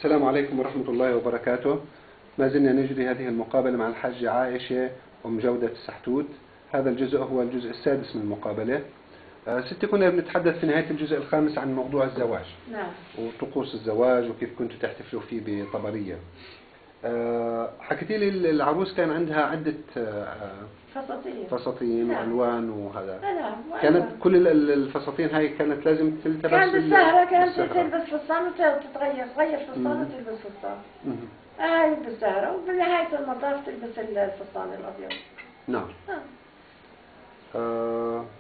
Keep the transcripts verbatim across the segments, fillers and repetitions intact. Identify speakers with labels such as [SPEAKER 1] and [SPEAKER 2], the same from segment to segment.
[SPEAKER 1] السلام عليكم ورحمة الله وبركاته. ما زلنا نجري هذه المقابلة مع الحاجة عائشة أم جودة سحتوت. هذا الجزء هو الجزء السادس من المقابلة. أه ستي كنا بنتحدث في نهاية الجزء الخامس عن موضوع الزواج.
[SPEAKER 2] نعم.
[SPEAKER 1] وطقوس الزواج وكيف كنتوا تحتفلوا فيه بطبريا. أه حكيتي لي العروس كان عندها عدة أه
[SPEAKER 2] فساتين
[SPEAKER 1] فساتين
[SPEAKER 2] نعم.
[SPEAKER 1] وألوان وهذا.
[SPEAKER 2] نعم.
[SPEAKER 1] كانت كل الفساتين هاي كانت لازم تلتبس.
[SPEAKER 2] كانت بالسهرة كانت تلبس فستان وتتغير تغير فستان وتلبس فستان. هاي بالسهرة وبنهاية المطاف تلبس الفستان الأبيض.
[SPEAKER 1] نعم.
[SPEAKER 2] آه.
[SPEAKER 1] آه.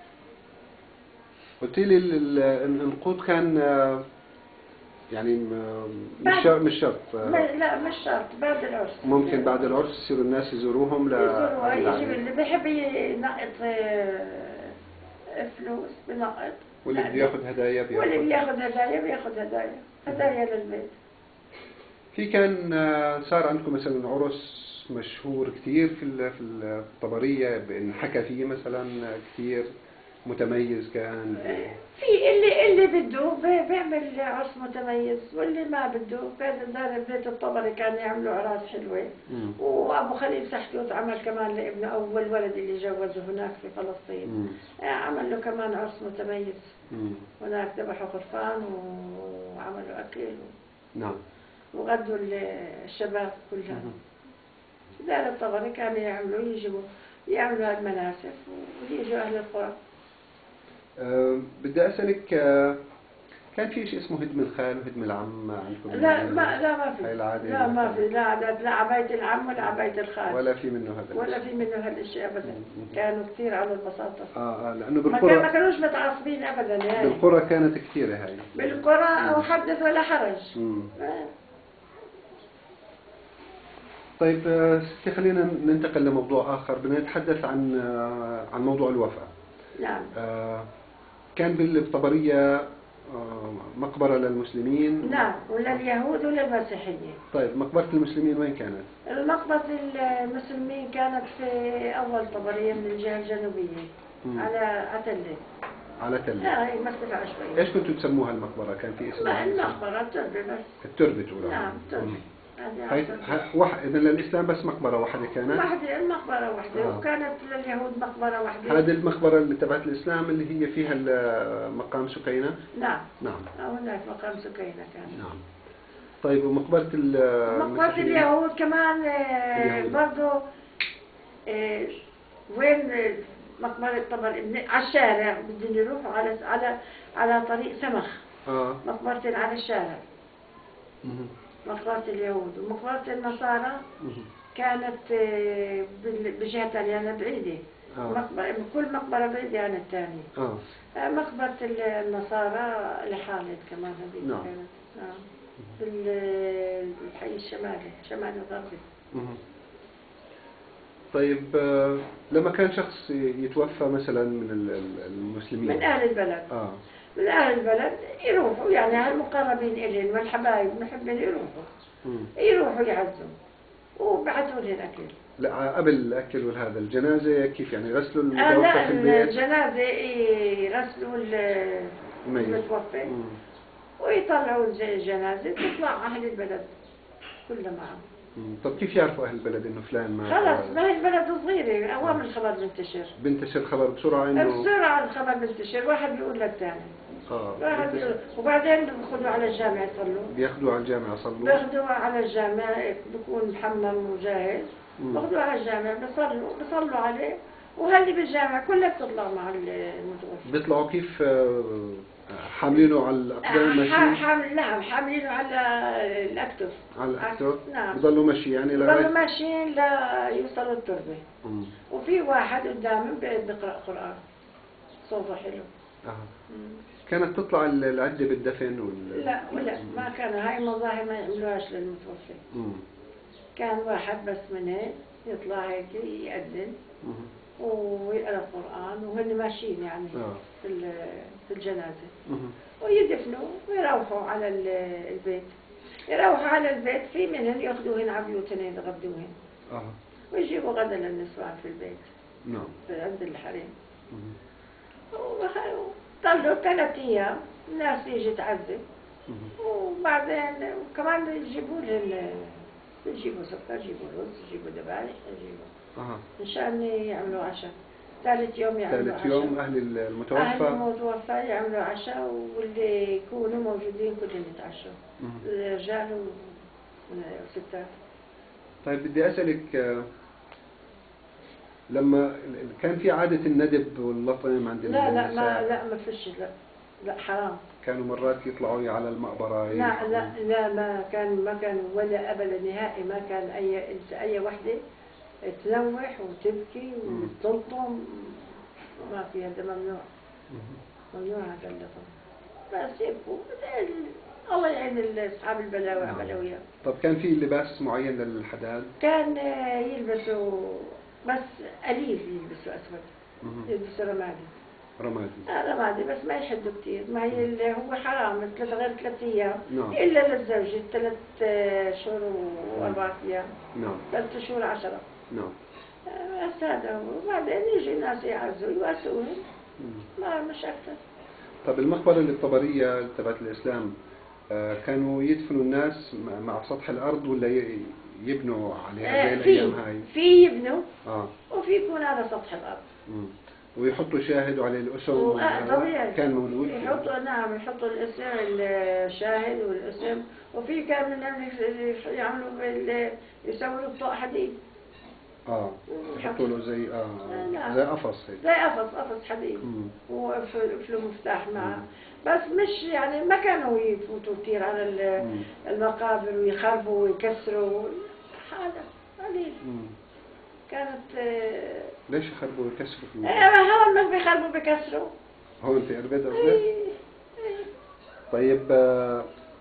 [SPEAKER 1] قلت لي النقود كان يعني مش شرط مش شرط
[SPEAKER 2] لا مش شرط بعد العرس.
[SPEAKER 1] ممكن بعد العرس يصيروا الناس يزوروهم. لا
[SPEAKER 2] يزوروها يجي اللي بيحب ينقط فلوس بنقط،
[SPEAKER 1] واللي بياخذ هدايا بياخذ
[SPEAKER 2] واللي بياخذ هدايا بياخذ هدايا هدايا للبيت.
[SPEAKER 1] في كان صار عندكم مثلا عرس مشهور كثير في في الطبرية بان حكى فيه مثلا كثير متميز كان.
[SPEAKER 2] في اللي اللي بده بيعمل عرس متميز، واللي ما بده دار بيت الطبري كان يعملوا عراس حلوه. مم. وابو خليل سحتوت عمل كمان لابنه اول ولد اللي جوزه هناك في فلسطين. مم. عمل له كمان عرس متميز. مم. هناك ذبحوا خرفان وعملوا اكل و...
[SPEAKER 1] نعم.
[SPEAKER 2] وغدوا الشباب كلها. دار الطبري كانوا يعملوا يجيبوا يعملوا المناسف ويجوا اهل القرى.
[SPEAKER 1] أه بدي أسألك، أه كان في شيء اسمه هدم الخال وهدم العم عندكم؟
[SPEAKER 2] لا ما لا ما في. لا ما في لا عادات لا عباية العم ولا عباية الخال.
[SPEAKER 1] ولا في منه هذا.
[SPEAKER 2] ولا في منه هالشيء أبدا. كانوا كثير على البساطة.
[SPEAKER 1] اه اه لأنه بالقرى
[SPEAKER 2] ما كانوش متعصبين أبدا يعني.
[SPEAKER 1] بالقرى كانت كثيرة هاي.
[SPEAKER 2] بالقرى أو حدث ولا حرج. آه.
[SPEAKER 1] طيب ستي خلينا ننتقل لموضوع آخر. بدنا نتحدث عن عن موضوع الوفاة.
[SPEAKER 2] نعم.
[SPEAKER 1] آه كان بالطبرية آه مقبرة للمسلمين.
[SPEAKER 2] نعم ولليهود وللمسيحيين.
[SPEAKER 1] طيب مقبرة المسلمين وين كانت؟
[SPEAKER 2] مقبرة المسلمين كانت في أول طبرية من الجهة الجنوبية. مم. على عتلة.
[SPEAKER 1] على تلة.
[SPEAKER 2] لا هي مرتفعة شوي.
[SPEAKER 1] ايش كنتوا تسموها المقبرة؟ كان في اسم؟
[SPEAKER 2] المقبرة التربة بس.
[SPEAKER 1] التربة تقولوا.
[SPEAKER 2] نعم التربة.
[SPEAKER 1] هاي واحد إذا للإسلام بس مقبرة واحدة كانت؟
[SPEAKER 2] واحدة المقبرة واحدة. آه. وكانت لليهود مقبرة واحدة.
[SPEAKER 1] هذه المقبرة اللي تبعت الإسلام اللي هي فيها مقام سكينة؟
[SPEAKER 2] نعم.
[SPEAKER 1] نعم.
[SPEAKER 2] هناك مقام سكينة كان.
[SPEAKER 1] نعم. طيب ومقبرة
[SPEAKER 2] مقبرة اليهود كمان برضه وين مقبرة طبعا على الشارع بدهم يروحوا على على على طريق سمخ.
[SPEAKER 1] آه.
[SPEAKER 2] مقبرة على الشارع. مم. مقبرة اليهود ومقبرة النصارى كانت بجهة ثانية بعيدة. آه. مقبرة كل مقبرة بعيدة عن الثانية. آه. مقبرة النصارى لحالد كمان هذه. نعم. كانت آه. بالحي الشمالي الشمالي الغربي.
[SPEAKER 1] طيب لما كان شخص يتوفى مثلا من المسلمين
[SPEAKER 2] من أهل البلد. آه. من أهل البلد يروحوا يعني المقربين إلين والحبايب محبين يروحوا. مم. يروحوا يعزوا وبعثوا لهم أكل.
[SPEAKER 1] لا قبل الأكل والهذا الجنازة كيف يعني غسلوا المتوفى آه في البيت؟
[SPEAKER 2] الجنازة يغسلوا المتوفى ويطلعوا الجنازة تطلع أهل البلد كلها معهم.
[SPEAKER 1] طب كيف يعرفوا أهل البلد إنه فلان ما
[SPEAKER 2] خلاص ما هي البلد صغيرة أوام الخبر بنتشر.
[SPEAKER 1] بنتشر الخبر بسرعة إنه
[SPEAKER 2] بسرعة الخبر بنتشر واحد بيقول للثاني. آه. واحد بيقول وبعدين بياخذوا على الجامع يصلوا.
[SPEAKER 1] بياخذوا على الجامع يصلوا.
[SPEAKER 2] بياخذوا على الجامع بيكون محمم وجاهز. بياخذوا على الجامع بيصلوا بيصلوا عليه وهاللي بالجامع كلها بتطلع مع المتوفى.
[SPEAKER 1] بيطلعوا كيف حاملينه على الأقدام ماشي؟
[SPEAKER 2] حامل نعم حاملينه على الأكتف.
[SPEAKER 1] على الأكتف؟
[SPEAKER 2] نعم.
[SPEAKER 1] بضلوا ماشي يعني
[SPEAKER 2] لغاية بضلوا ماشيين ليوصلوا التربة. مم. وفي واحد قدامهم بيقرأ قرآن صوته حلو. آه.
[SPEAKER 1] كانت تطلع العدة بالدفن وال...
[SPEAKER 2] لا ولا ما كان هاي المظاهر ما يعملوهاش للمتوفى. مم. كان واحد بس من هيك يطلع هيك يأذن. مم. ويقرأ القرآن وهن ماشيين يعني آه. في في الجنازة. مه. ويدفنوا ويروحوا على البيت. يروحوا على البيت في منهم ياخذوهن على بيوتهن يغدوهن. آه. ويجيبوا غدا للنسوان في البيت. نعم. عند الحريم. وطلعوا ثلاث أيام الناس تيجي تعذب وبعدين وكمان يجيبوا لهم يجيبوا سكر، يجيبوا رز، يجيبوا ذبايح، يجيبوا
[SPEAKER 1] أها.
[SPEAKER 2] مشان يعملوا عشاء. ثالث يوم يعملوا عشاء.
[SPEAKER 1] ثالث يوم أهل المتوفى
[SPEAKER 2] أهل المتوفى يعملوا عشاء، واللي يكونوا موجودين كلهم يتعشوا، الرجال والستات.
[SPEAKER 1] طيب بدي أسألك، لما كان في عادة الندب واللطم عند
[SPEAKER 2] لا لا
[SPEAKER 1] النساء؟
[SPEAKER 2] ما لا ما فيش، لا لا حرام.
[SPEAKER 1] كانوا مرات يطلعوا على المقبرة؟
[SPEAKER 2] لا لا لا ما كان ما كان ولا أبدا نهائي، ما كان أي أي وحدة تلوح وتبكي وتلطم، ما في، هذا ممنوع. ممنوع هذا اللطم، بس يبكوا. الله يعين أصحاب البلاوي والبلاويات.
[SPEAKER 1] طب كان في لباس معين للحداد؟
[SPEAKER 2] كان يلبسوا بس قليل، يلبسوا أسود، يلبسوا رمادي.
[SPEAKER 1] رمادي.
[SPEAKER 2] آه رمادي بس ما يحدوا كثير، ما هي اللي هو حرام ثلاث غير ثلاث أيام.
[SPEAKER 1] نعم.
[SPEAKER 2] إلا للزوجة ثلاث شهور وأربعة أيام.
[SPEAKER 1] نعم.
[SPEAKER 2] ثلاث شهور عشرة.
[SPEAKER 1] نعم.
[SPEAKER 2] بس هذا هو، وبعدين يجي الناس يعزوا يواسوهم، ما مش أكثر.
[SPEAKER 1] طب المقبرة اللي بطبرية تبعت الإسلام، كانوا يدفنوا الناس مع سطح الأرض ولا يبنوا عليها زي الأيام هاي؟
[SPEAKER 2] في يبنوا
[SPEAKER 1] آه.
[SPEAKER 2] وفي يكون على سطح الأرض.
[SPEAKER 1] مم. ويحطوا شاهد على الاسم.
[SPEAKER 2] طبيعي
[SPEAKER 1] كان موجود،
[SPEAKER 2] يحطوا، نعم يحطوا الاسم، الشاهد والاسم. وفي كان منهم يعملوا بال يسووا بطاق حديد.
[SPEAKER 1] اه يحطوا له زي اه
[SPEAKER 2] نعم.
[SPEAKER 1] زي قفص هيك،
[SPEAKER 2] زي قفص قفص حديد وقفلوا مفتاح معه. بس مش يعني ما كانوا يفوتوا كثير على المقابر ويخربوا ويكسروا، هذا قليل. كانت
[SPEAKER 1] ليش يخربوا ويكسروا في
[SPEAKER 2] الموضوع؟ هون ما بيخربوا بيكسروا.
[SPEAKER 1] هون في أربد قصدك؟ طيب آه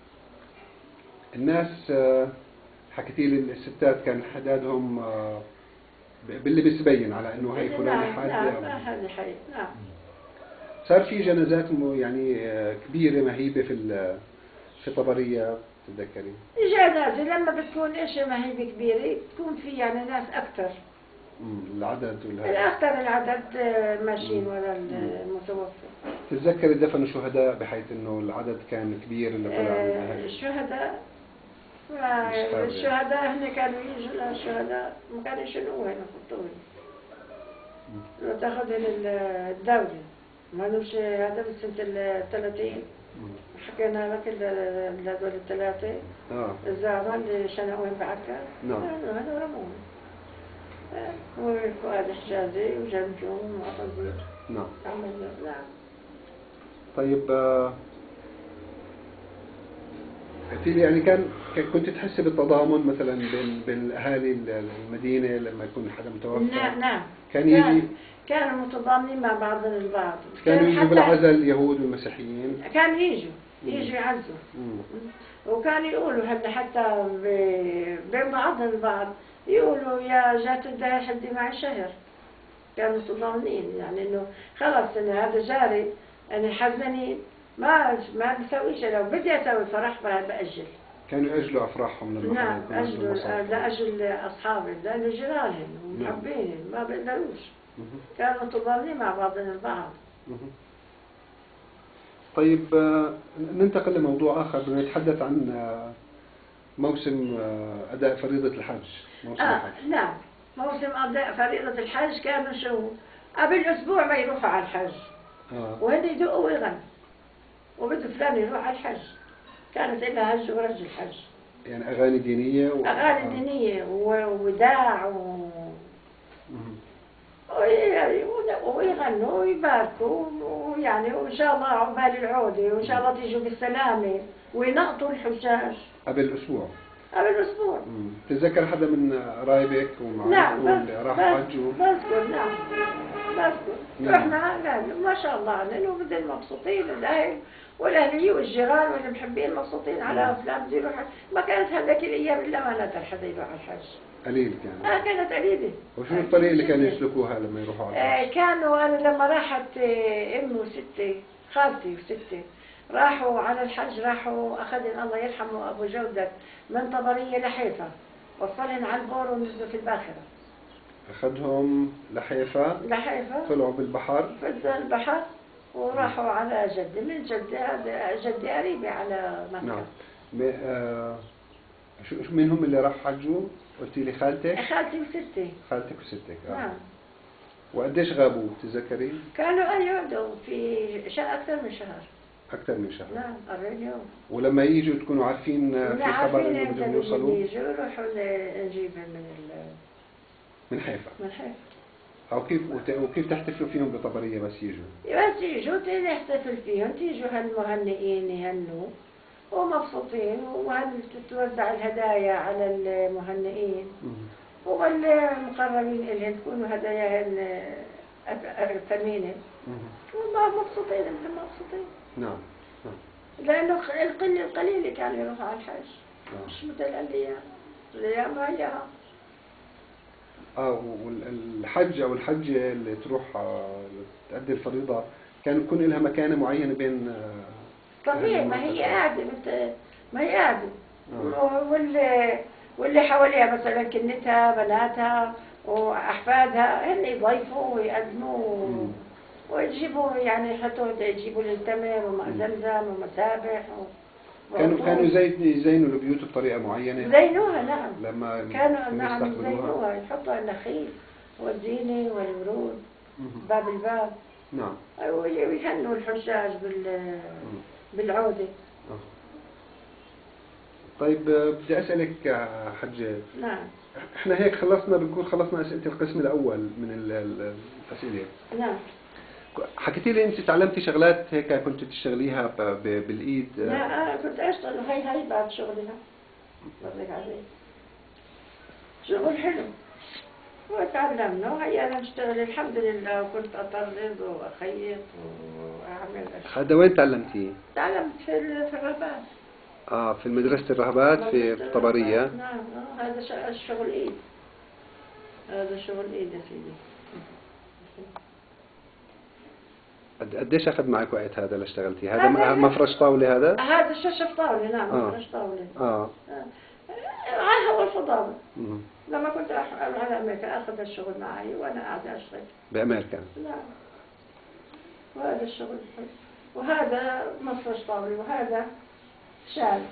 [SPEAKER 1] الناس آه حكيتي لي الستات كان حدادهم آه باللبس بين على انه هي فلانة حادة.
[SPEAKER 2] نعم نعم هذه حقيقة. نعم.
[SPEAKER 1] صار في جنازات يعني آه كبيرة مهيبة في في طبرية تتذكري؟
[SPEAKER 2] جنازة لما بتكون ايش مهيبة كبيرة بتكون في يعني ناس أكثر.
[SPEAKER 1] العدد ولا
[SPEAKER 2] الأكثر العدد ماشيين ولا المتوفى.
[SPEAKER 1] تتذكري دفن الشهداء بحيث انه العدد كان كبير اللي طلع من الاهل؟
[SPEAKER 2] الشهداء الشهداء هن كانوا يجوا للشهداء ما كانوا يشيلوه هنا يحطوه لو تاخذهم الدولة. ما نمشي هذا من سنة الثلاثين حكينا لك هذول الثلاثة
[SPEAKER 1] اه
[SPEAKER 2] الزعماء اللي شنقوهم بعكا.
[SPEAKER 1] نعم.
[SPEAKER 2] هذول رموهم. وفؤاد حجازي وجمجوم وعطزير.
[SPEAKER 1] نعم.
[SPEAKER 2] نعم.
[SPEAKER 1] طيب قلت لي يعني كان كنت تحسي بالتضامن مثلا بين بين اهالي المدينه لما يكون حدا متوفى؟
[SPEAKER 2] نعم نعم.
[SPEAKER 1] كان يجي
[SPEAKER 2] كانوا متضامنين مع بعضهم البعض.
[SPEAKER 1] كانوا يجوا بالعزاء اليهود والمسيحيين؟
[SPEAKER 2] كانوا يجوا يجوا يعزوا. وكانوا يقولوا هذا حتى بين بعضهم البعض يقولوا يا جات الدار حدي معي شهر. كانوا متضامنين يعني انه خلص انه هذا جاري انا حزني ما ما بسويش، لو بدي اسوي فرح بأجل.
[SPEAKER 1] كانوا يأجلوا افراحهم لما
[SPEAKER 2] نعم اجلوا لاجل اصحابهم لانه جيرانهم ومحبينهم ما بيقدروش. كانوا متضامنين مع بعضهم البعض.
[SPEAKER 1] طيب ننتقل لموضوع اخر، بدنا نتحدث عن موسم اداء فريضة الحج. موسم
[SPEAKER 2] آه
[SPEAKER 1] الحج.
[SPEAKER 2] نعم موسم اداء فريضة الحج كانوا شو قبل اسبوع ما يروحوا على الحج.
[SPEAKER 1] آه.
[SPEAKER 2] وهن يدقوا ويغنوا وبده فلان يروح على الحج. كانت لها هج ورج الحج.
[SPEAKER 1] يعني اغاني دينيه و...
[SPEAKER 2] اغاني
[SPEAKER 1] آه.
[SPEAKER 2] دينيه ووداع و ويغنوا ويباركوا ويعني وان شاء الله عقبال العوده وان شاء الله تيجوا بالسلامه وينقطوا الحجاج.
[SPEAKER 1] قبل اسبوع.
[SPEAKER 2] قبل اسبوع.
[SPEAKER 1] تتذكر حدا من قرايبك ومعرفته
[SPEAKER 2] نعم
[SPEAKER 1] اللي راحوا حجوا؟
[SPEAKER 2] بذكر. نعم بذكر.
[SPEAKER 1] نعم.
[SPEAKER 2] رحنا ما شاء الله علينا وبدل مبسوطين الاهل والاهليه والجيران والمحبين مبسوطين على فلان بده يروح. ما كانت هذاك الايام الا ما نادر حدا يروح على الحج.
[SPEAKER 1] قليل كانت.
[SPEAKER 2] اه كانت قليله.
[SPEAKER 1] وشو الطريقه اللي كانوا يسلكوها لما يروحوا على الحج؟
[SPEAKER 2] آه كانوا انا لما راحت امي وستي خالتي وستي راحوا على الحج راحوا اخذن الله يرحمه ابو جودة من طبرية لحيفا وصلن على البور ونزلوا في الباخرة.
[SPEAKER 1] اخذهم لحيفا.
[SPEAKER 2] لحيفا.
[SPEAKER 1] طلعوا بالبحر.
[SPEAKER 2] في البحر وراحوا على جدي، من جدي هذا جدي قريبي على مكة.
[SPEAKER 1] نعم. آه شو مين هم اللي راحوا حجوا؟ قلتي لي خالتك؟
[SPEAKER 2] خالتي وستي.
[SPEAKER 1] خالتك وستك اه.
[SPEAKER 2] نعم.
[SPEAKER 1] وقديش غابوا بتتذكري؟
[SPEAKER 2] كانوا يقعدوا في شهر أكثر من شهر.
[SPEAKER 1] أكثر من شهر.
[SPEAKER 2] نعم أربعين يوم.
[SPEAKER 1] ولما يجوا تكونوا عارفين في خبر إنه بدهم يوصلوا؟
[SPEAKER 2] يجوا يروحوا نجيبهم من ال
[SPEAKER 1] من حيفا.
[SPEAKER 2] من حيفا.
[SPEAKER 1] أو كيف وكيف تحتفلوا فيهم بطبرية بس يجوا؟
[SPEAKER 2] بس يجوا نحتفل فيهم، تيجوا هالمهنئين يهنوا ومبسوطين، وتتوزع الهدايا على المهنئين والمقربين إلهم تكونوا هداياهن ثمينة، والله مبسوطين انتم مبسوطين.
[SPEAKER 1] نعم نعم.
[SPEAKER 2] لأنه القل القليل كانوا يروحوا على الحج.
[SPEAKER 1] نعم.
[SPEAKER 2] مش مثل الأيام، الأيام ما هيها.
[SPEAKER 1] اه والحج او الحجه اللي تروح تأدي الفريضه كان يكون لها مكانه معينه بين
[SPEAKER 2] طبيعي، ما هي قاعده ما هي قاعده آه. واللي واللي حواليها مثلا كنتها بناتها واحفادها هن يضيفوا ويقدموا ويجيبوا يعني حتى يجيبوا للتمر وماء زمزم ومسابح و...
[SPEAKER 1] كانوا كانوا يزينوا البيوت بطريقه معينه.
[SPEAKER 2] زينوها نعم.
[SPEAKER 1] لما
[SPEAKER 2] كانوا نعم يزينوها، يحطوا النخيل والزينه والورود باب الباب.
[SPEAKER 1] نعم.
[SPEAKER 2] ويهنوا الحجاج بال بالعوده.
[SPEAKER 1] طيب بدي اسالك حجه.
[SPEAKER 2] نعم.
[SPEAKER 1] احنا هيك خلصنا، بنكون خلصنا اسئله القسم الاول من الاسئله.
[SPEAKER 2] نعم.
[SPEAKER 1] حكيتي لي انت تعلمتي شغلات هيك كنت تشتغليها بالايد؟
[SPEAKER 2] لا انا كنت اشتغل، هي هي بعد شغلها بوريك عليه شغل حلو وتعلمنا، وهي انا اشتغل الحمد لله، وكنت اطرز واخيط واعمل اشياء.
[SPEAKER 1] هذا وين تعلمتيه؟
[SPEAKER 2] تعلمت في في الرهبات.
[SPEAKER 1] اه في مدرسة الرهبات في طبريا.
[SPEAKER 2] نعم آه. هذا الشغل ايد، هذا شغل ايد يا سيدي.
[SPEAKER 1] قديش اخذ معك وقت هذا اللي اشتغلتي؟ هذا مفرش طاوله هذا؟
[SPEAKER 2] هذا ششف طاوله. نعم آه. مفرش طاوله. اه, آه. هو الفضاوة. لما كنت على امريكا اخذ الشغل معي وانا قاعده اشتغل
[SPEAKER 1] بامريكا.
[SPEAKER 2] نعم. وهذا الشغل حلو، وهذا مفرش طاوله، وهذا شال.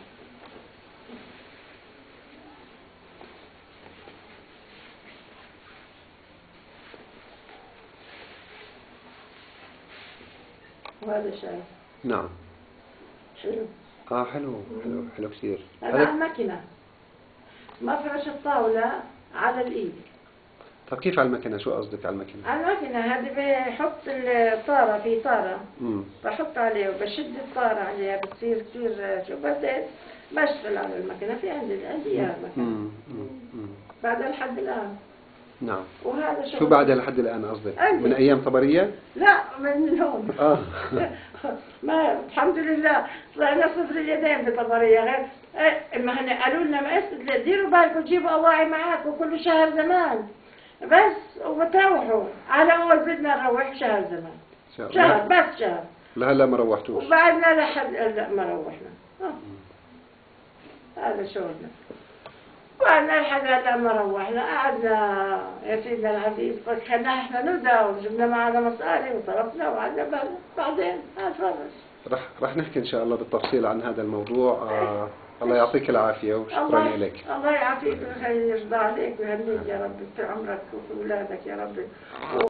[SPEAKER 2] وهذا شاي.
[SPEAKER 1] نعم.
[SPEAKER 2] حلو.
[SPEAKER 1] اه حلو حلو حلو كثير.
[SPEAKER 2] هذا الماكينة، مفرش الطاولة على الإيد.
[SPEAKER 1] طب كيف على الماكينة؟ شو قصدك على الماكينة؟
[SPEAKER 2] على الماكينة هذه بحط الطارة في طارة، امم بحط عليه وبشد الطارة عليها بتصير كثير شو، بعدين بشتغل على الماكينة. في عندي عندي اياها ماكينة بعد لحد الآن.
[SPEAKER 1] نعم.
[SPEAKER 2] وهذا شو
[SPEAKER 1] شو بعدها لحد الآن قصدك؟ من أيام طبرية؟
[SPEAKER 2] لا من هون. آه. ما الحمد لله طلعنا صفر اليدين بطبرية. غير ما هن قالوا لنا ما ديروا بالكم تجيبوا أواعي معاكم كل شهر زمان بس وبتروحوا على أول بدنا نروح شهر زمان. شهر, شهر بس شهر.
[SPEAKER 1] لهلا ما روحتوش؟
[SPEAKER 2] وبعدنا لحد لا ما روحنا. آه. هذا شغلنا. وقعدنا لحد هلا ما روحنا، قعدنا يا سيدنا العزيز فكنا احنا ندى وجبنا معنا مصاري وصرفنا وقعدنا بالنا. بعدين هاتفرج.
[SPEAKER 1] رح رح نحكي ان شاء الله بالتفصيل عن هذا الموضوع. آه الله يعطيك العافيه وشكرا لك.
[SPEAKER 2] الله يعافيك ويرضى عليك ويهنيك يا رب في عمرك وفي اولادك يا رب.